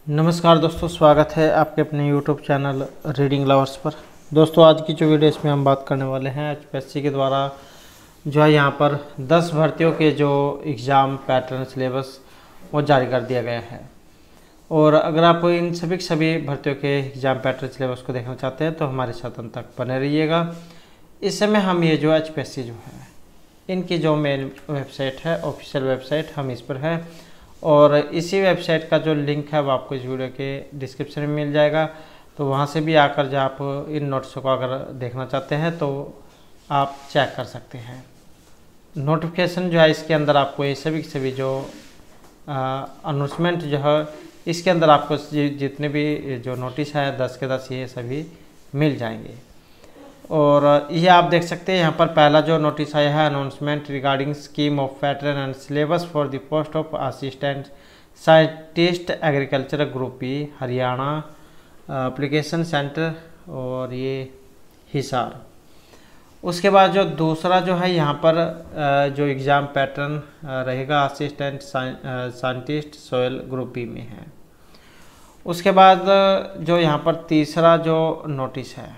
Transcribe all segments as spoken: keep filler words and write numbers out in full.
नमस्कार दोस्तों, स्वागत है आपके अपने यूट्यूब चैनल रीडिंग लवर्स पर। दोस्तों आज की जो वीडियो इसमें हम बात करने वाले हैं, एचपीएससी के द्वारा जो है यहाँ पर दस भर्तियों के जो एग्ज़ाम पैटर्न सिलेबस वो जारी कर दिया गया है। और अगर आप इन सभी सभी भर्तियों के एग्ज़ाम पैटर्न सिलेबस को देखना चाहते हैं तो हमारे साथ अंत तक बने रहिएगा। इस समय हम ये जो एचपीएससी जो है इनकी जो मेन वेबसाइट है, ऑफिशियल वेबसाइट, हम इस पर है और इसी वेबसाइट का जो लिंक है वो आपको इस वीडियो के डिस्क्रिप्शन में मिल जाएगा। तो वहाँ से भी आकर जब आप इन नोट्सों को अगर देखना चाहते हैं तो आप चेक कर सकते हैं। नोटिफिकेशन जो है इसके अंदर आपको ये सभी सभी जो अनाउंसमेंट जो है इसके अंदर आपको जितने भी जो नोटिस है दस के दस ये सभी मिल जाएंगे। और ये आप देख सकते हैं यहाँ पर पहला जो नोटिस आया है, announcement regarding scheme of pattern and syllabus for the post of assistant scientist agriculture group B Haryana application centre और ये हिसार। उसके बाद जो दूसरा जो है यहाँ पर जो एग्ज़ाम पैटर्न रहेगा assistant scientist soil group B में है। उसके बाद जो यहाँ पर तीसरा जो नोटिस है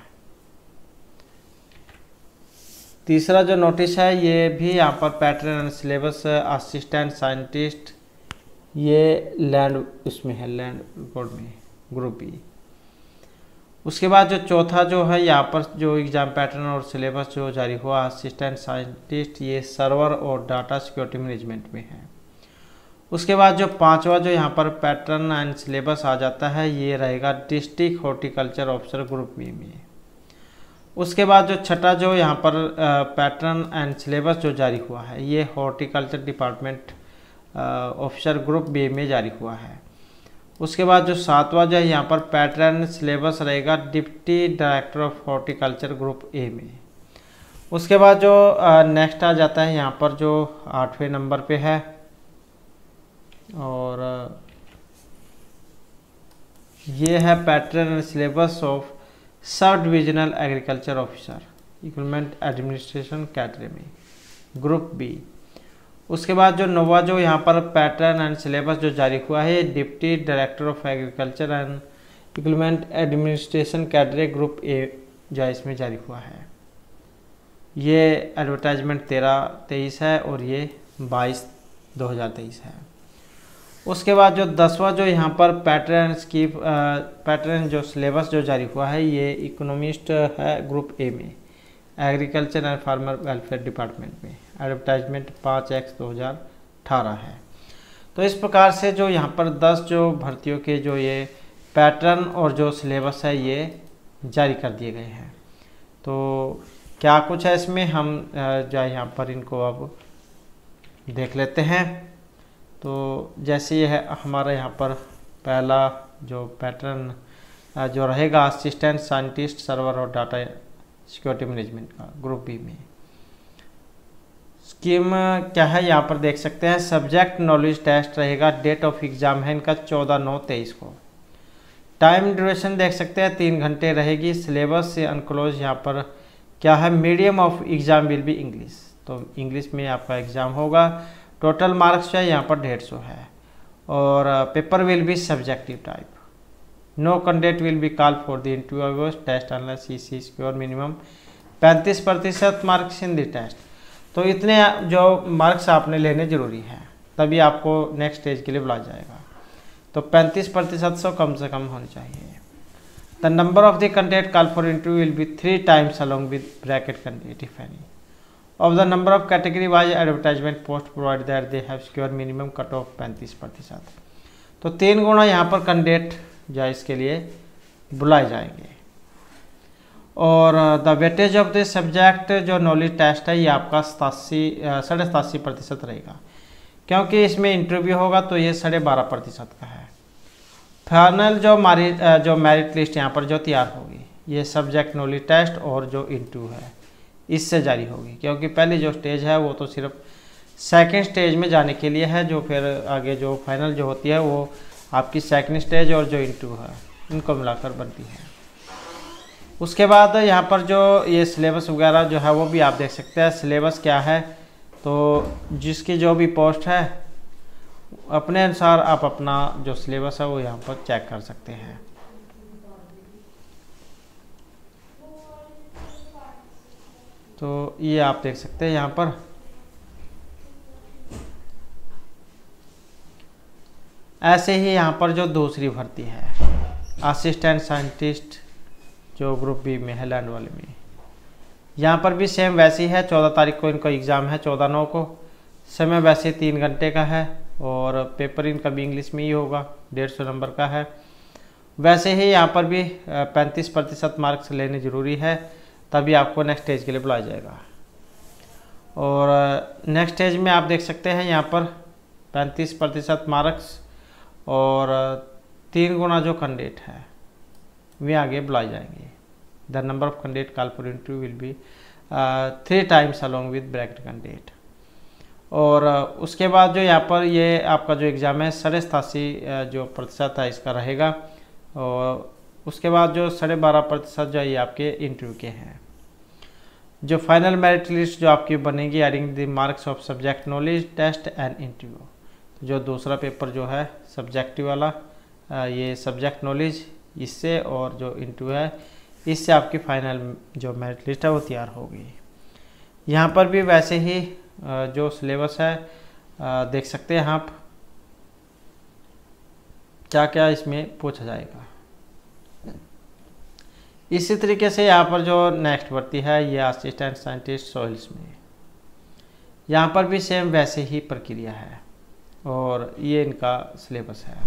तीसरा जो नोटिस है ये भी यहाँ पर pattern and syllabus assistant scientist ये लैंड इसमें है, लैंड बोर्ड में ग्रुप बी। उसके बाद जो चौथा जो है यहाँ पर जो एग्ज़ाम पैटर्न और सिलेबस जो जारी हुआ असिस्टेंट साइंटिस्ट ये सर्वर और डाटा सिक्योरिटी मैनेजमेंट में है। उसके बाद जो पांचवा जो यहाँ पर पैटर्न एंड सिलेबस आ जाता है ये रहेगा district horticulture officer group B में। उसके बाद जो छठा जो यहाँ पर पैटर्न एंड सिलेबस जो जारी हुआ है ये horticulture department officer group B में जारी हुआ है। उसके बाद जो सातवां जो है यहाँ पर पैटर्न सिलेबस रहेगा deputy director of horticulture group A में। उसके बाद जो नेक्स्ट आ जाता है यहाँ पर जो आठवें नंबर पे है और ये है pattern and syllabus of sub divisional agriculture officer equipment administration cadre में ग्रुप बी। उसके बाद जो नौवा जो यहाँ पर पैटर्न एंड सिलेबस जो जारी हुआ है deputy director of agriculture and equipment administration cadre group A जो इसमें जारी हुआ है। ये एडवर्टाइजमेंट तेरह तेईस है और ये बाईस दो हज़ार तेईस है। उसके बाद जो दसवां जो यहाँ पर पैटर्न की पैटर्न जो सिलेबस जो जारी हुआ है ये इकोनॉमिस्ट है ग्रुप ए में agriculture and farmer welfare department में, एडवर्टाइजमेंट पाँच एक्स दो हज़ार अठारह है। तो इस प्रकार से जो यहाँ पर दस जो भर्तियों के जो ये पैटर्न और जो सिलेबस है ये जारी कर दिए गए हैं। तो क्या कुछ है इसमें, हम जो है यहाँ पर इनको अब देख लेते हैं। तो जैसे ये है हमारा यहाँ पर पहला जो पैटर्न जो रहेगा असिस्टेंट साइंटिस्ट सर्वर और डाटा सिक्योरिटी मैनेजमेंट का ग्रुप बी में स्कीम क्या है यहाँ पर देख सकते हैं। सब्जेक्ट नॉलेज टेस्ट रहेगा, डेट ऑफ एग्ज़ाम है इनका चौदह नौ तेईस को। टाइम ड्यूरेशन देख सकते हैं तीन घंटे रहेगी। सिलेबस से अनक्लोज यहाँ पर क्या है, medium of exam will be English, तो इंग्लिश में आपका एग्ज़ाम होगा। टोटल मार्क्स जो है यहाँ पर डेढ़ सौ है और paper will be subjective type. No candidate will be call for the interview test unless he she secure minimum पैंतीस प्रतिशत मार्क्स इन द टेस्ट। तो इतने जो मार्क्स आपने लेने जरूरी है तभी आपको नेक्स्ट स्टेज के लिए बुलाया जाएगा। तो पैंतीस प्रतिशत से कम से कम होनी चाहिए। The number of the candidate call for interview will be three times along with bracket candidate if any of the number of category wise advertisement post provided that they have secure minimum cut off पैंतीस प्रतिशत। तो तीन गुना यहाँ पर candidate जो इसके लिए बुलाए जाएंगे। और the weightage of the subject जो नॉलेज टेस्ट है ये आपका सतासी साढ़े सतासी प्रतिशत रहेगा, क्योंकि इसमें इंटरव्यू होगा तो ये साढ़े बारह प्रतिशत का है। फाइनल जो मेरिट जो मेरिट लिस्ट यहाँ पर जो तैयार होगी ये सब्जेक्ट नॉलेज टेस्ट और जो इंटरव्यू है इससे जारी होगी, क्योंकि पहली जो स्टेज है वो तो सिर्फ सेकंड स्टेज में जाने के लिए है। जो फिर आगे जो फाइनल जो होती है वो आपकी सेकंड स्टेज और जो इंटरव्यू है इनको मिलाकर बनती है। उसके बाद यहाँ पर जो ये सिलेबस वगैरह जो है वो भी आप देख सकते हैं। सिलेबस क्या है, तो जिसकी जो भी पोस्ट है अपने अनुसार आप अपना जो सिलेबस है वो यहाँ पर चेक कर सकते हैं। तो ये आप देख सकते हैं यहाँ पर ऐसे ही यहाँ पर जो दूसरी भर्ती है असिस्टेंट साइंटिस्ट जो ग्रुप बी में है लैंड वाले में, यहाँ पर भी सेम वैसी है। चौदह तारीख को इनका एग्ज़ाम है, चौदह नौ को। समय वैसे तीन घंटे का है और पेपर इनका भी इंग्लिश में ही होगा, डेढ़ सौ नंबर का है। वैसे ही यहाँ पर भी पैंतीस प्रतिशत मार्क्स लेने ज़रूरी है, तभी आपको नेक्स्ट स्टेज के लिए बुलाया जाएगा। और नेक्स्ट स्टेज में आप देख सकते हैं यहाँ पर पैंतीस प्रतिशत मार्क्स और तीन गुना जो कैंडिडेट है वे आगे बुलाए जाएंगे। The number of candidate call for interview will be three times along with bracket candidate. और uh, उसके बाद जो यहाँ पर ये आपका जो एग्ज़ाम है साढ़े सतासी जो प्रतिशत है इसका रहेगा। और उसके बाद जो साढ़े बारह प्रतिशत जो ये आपके इंटरव्यू के हैं। जो फाइनल मेरिट लिस्ट जो आपकी बनेगी adding the marks of subject knowledge test and interview. जो दूसरा पेपर जो है सब्जेक्टिव वाला ये सब्जेक्ट नॉलेज इससे और जो इंटरव्यू है इससे आपकी फाइनल जो मेरिट लिस्ट है वो तैयार होगी। यहाँ पर भी वैसे ही जो सिलेबस है देख सकते हैं आप क्या क्या इसमें पूछा जाएगा। इसी तरीके से यहाँ पर जो नेक्स्ट भर्ती है ये असिस्टेंट साइंटिस्ट सॉइल्स में, यहाँ पर भी सेम वैसे ही प्रक्रिया है और ये इनका सिलेबस है।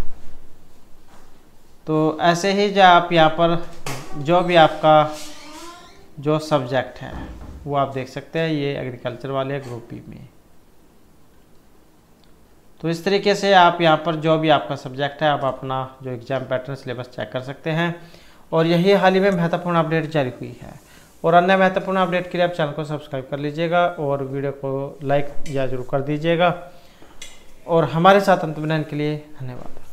तो ऐसे ही जो आप यहाँ पर जो भी आपका जो सब्जेक्ट है वो आप देख सकते हैं, ये एग्रीकल्चर वाले ग्रुप बी में। तो इस तरीके से आप यहाँ पर जो भी आपका सब्जेक्ट है आप अपना जो एग्ज़ाम पैटर्न सिलेबस चेक कर सकते हैं। और यही हाल ही में महत्वपूर्ण अपडेट जारी हुई है। और अन्य महत्वपूर्ण अपडेट के लिए आप चैनल को सब्सक्राइब कर लीजिएगा और वीडियो को लाइक या जरूर कर दीजिएगा। और हमारे साथ अंत में रहने के लिए धन्यवाद।